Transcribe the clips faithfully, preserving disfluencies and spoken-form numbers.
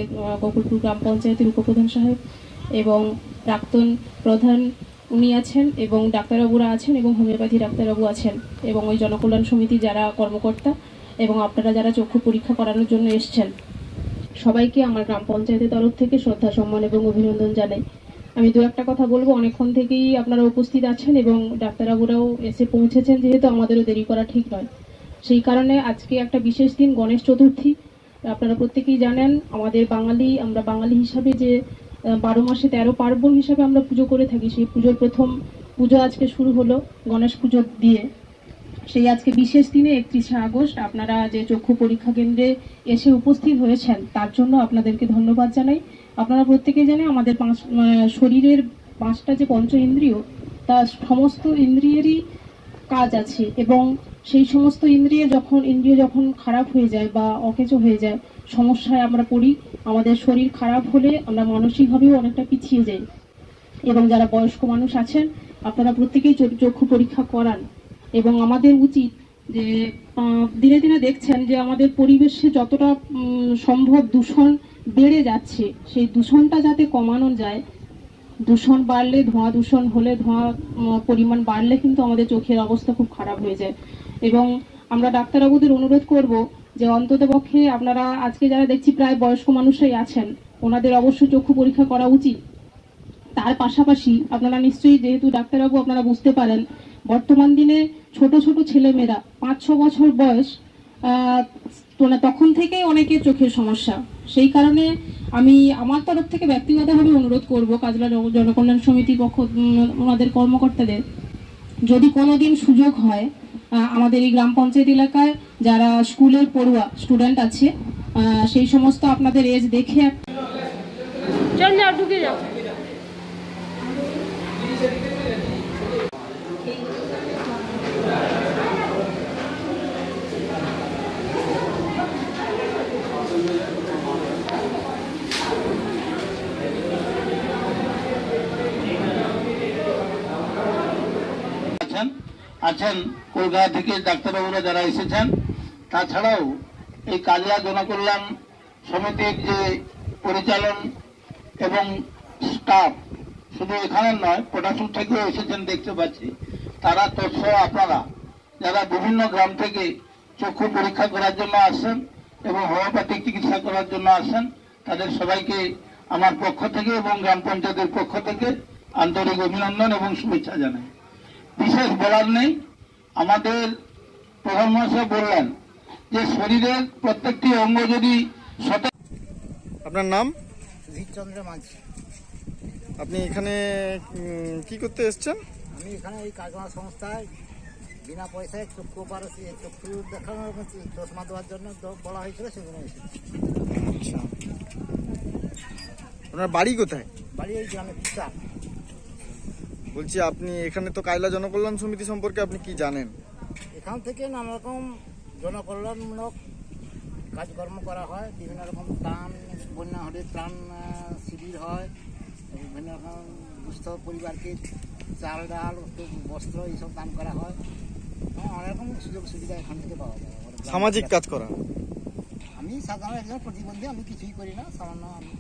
আমাদের গোকুলপুর গ্রাম পঞ্চায়েতের উপপ্রধান সাহেব এবং প্রাক্তন প্রধান উনি আছেন এবং ডাক্তারবাবুরা আছেন এবং হোমিওপ্যাথি ডাক্তারবাবু আছেন এবং ওই জনকল্যাণ সমিতি যারা কর্মকর্তা এবং আপনারা যারা চক্ষু পরীক্ষা করানোর জন্য এসছেন সবাইকে আমার গ্রাম পঞ্চায়েতের তরফ থেকে শ্রদ্ধা সম্মান এবং অভিনন্দন জানাই। আমি দু একটা কথা বলবো, অনেকক্ষণ থেকেই আপনারা উপস্থিত আছেন এবং ডাক্তারবাবুরাও এসে পৌঁছেছেন, যেহেতু আমাদেরও দেরি করা ঠিক নয়। সেই কারণে আজকে একটা বিশেষ দিন, গণেশ চতুর্থী। আপনারা প্রত্যেকেই জানেন আমাদের বাঙালি, আমরা বাঙালি হিসাবে যে বারো মাসে তেরো পার্বণ হিসাবে আমরা পুজো করে থাকি, সেই পুজোর প্রথম পুজো আজকে শুরু হলো গণেশ পুজো দিয়ে। সেই আজকে বিশেষ দিনে একত্রিশে আগস্ট আপনারা যে চক্ষু পরীক্ষা কেন্দ্রে এসে উপস্থিত হয়েছেন তার জন্য আপনাদেরকে ধন্যবাদ জানাই। আপনারা প্রত্যেকেই জানেন আমাদের পাঁচ শরীরের পাঁচটা যে পঞ্চ ইন্দ্রিয়, তার সমস্ত ইন্দ্রিয়েরই কাজ আছে এবং সেই সমস্ত ইন্দ্রিয় যখন ইন্দ্রিয় যখন খারাপ হয়ে যায় বা অকেজো হয়ে যায়, সমস্যায় আমরা পড়ি। আমাদের শরীর খারাপ হলে আমরা মানসিকভাবেও অনেকটা পিছিয়ে যাই এবং যারা বয়স্ক মানুষ আছেন আপনারা প্রত্যেকেই চক্ষু পরীক্ষা করান। এবং আমাদের উচিত যে দিনে দিনে দেখছেন যে আমাদের পরিবেশে যতটা সম্ভব দূষণ বেড়ে যাচ্ছে, সেই দূষণটা যাতে কমানো যায়। দূষণ বাড়লে, ধোঁয়া দূষণ হলে, ধোঁয়া পরিমাণ বাড়লে কিন্তু আমাদের চোখের অবস্থা খুব খারাপ হয়ে যায়। এবং আমরা ডাক্তারবাবুদের অনুরোধ করব যে অন্তত পক্ষে আপনারা আজকে যারা দেখছি প্রায় বয়স্ক মানুষরাই আছেন, ওনাদের অবশ্যই চক্ষু পরীক্ষা করা উচিত। তার পাশাপাশি আপনারা নিশ্চয়ই, যেহেতু ডাক্তারবাবু আপনারা বুঝতে পারেন, বর্তমান দিনে ছোট ছোট ছেলেমেয়েরা পাঁচ ছ বছর বয়স, তখন থেকেই অনেকের চোখের সমস্যা। সেই কারণে আমি আমার তরফ থেকে ব্যক্তিগতভাবে অনুরোধ করব কাজলা জনকল্যাণ সমিতির পক্ষ ওনাদের কর্মকর্তাদের, যদি কোনো দিন সুযোগ হয় আমাদের এই গ্রাম পঞ্চায়েত এলাকায় যারা স্কুলের পড়ুয়া স্টুডেন্ট আছে, সেই সমস্ত আপনাদের এজ দেখে চল যাও ঢুকে যাও। আছেন কলকাতা থেকে ডাক্তারবাবুরা যারা এসেছেন, তাছাড়াও এই কাজলা জনকল্যাণ সমিতির যে পরিচালন এবং স্টাফ শুধু এখানে নয়, পটাশুর থেকেও এসেছেন দেখতে পাচ্ছি। তারা তৎস আপনারা যারা বিভিন্ন গ্রাম থেকে চক্ষু পরীক্ষা করার জন্য আসেন এবং হোমিওপ্যাথিক চিকিৎসা করার জন্য আসেন, তাদের সবাইকে আমার পক্ষ থেকে এবং গ্রাম পঞ্চায়েতের পক্ষ থেকে আন্তরিক অভিনন্দন এবং শুভেচ্ছা জানাই। বিশেষ বলার নেই, আমাদের প্রধানমন্ত্রী বললেন যে শরীরের প্রত্যেকটি অঙ্গ যদি সতেজ। আপনার নাম? চন্দ্র মাঝি। আপনি এখানে কি করতে এসেছেন? আমি এখানে এই কারখানা সংস্থায় বিনা পয়সায় চক্ষু অপারেশন, চক্ষু দেখানোর চশমা দেওয়ার জন্য বলা হয়েছিল, সেজন্য এসেছি। আচ্ছা, আপনার বাড়ি কোথায়? বাড়ি এই গ্রামে পিতা। বলছি আপনি এখানে তো কাজলা জনকল্যাণ সমিতি সম্পর্কে আপনি কি জানেন? এখান থেকে নানা রকম জনকল্যাণমূলক কাজকর্ম করা হয়, বিভিন্ন রকম ত্রাণ, বন্যা হলে ত্রাণ শিবির হয়, বিভিন্ন রকম দুস্থ পরিবারকে চাল ডাল বস্ত্র এইসব দান করা হয়। অনেক রকম সুযোগ সুবিধা এখান থেকে পাওয়া যায়। সামাজিক কাজ করা? আমি সাধারণ একজন প্রতিবন্ধী, আমি কিছুই করি না, সামান্য আমি।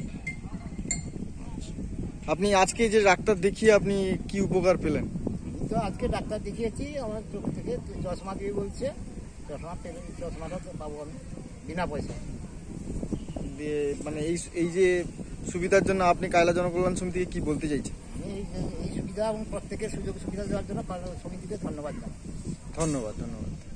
আপনি আজকে যে ডাক্তার দেখিয়ে আপনি কি উপকার পেলেন? তো আজকে ডাক্তার দেখিয়েছি, আমার চোখ থেকে চশমা দিয়ে বলছে, চশমা পেলে চশমাটা পাবো আমি বিনা পয়সায়। মানে এই এই যে সুবিধার জন্য আপনি কাজলা জনকল্যাণ সমিতিকে কি বলতে চাইছেন? আমি এই সুবিধা এবং প্রত্যেকের সুযোগ সুবিধা দেওয়ার জন্য সমিতিকে ধন্যবাদ জানাই। ধন্যবাদ ধন্যবাদ